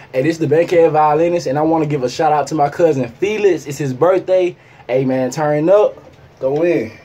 Hey, this is the Bankhead Violinist, and I want to give a shout out to my cousin Felix. It's his birthday. Hey, man, turn up. Go in.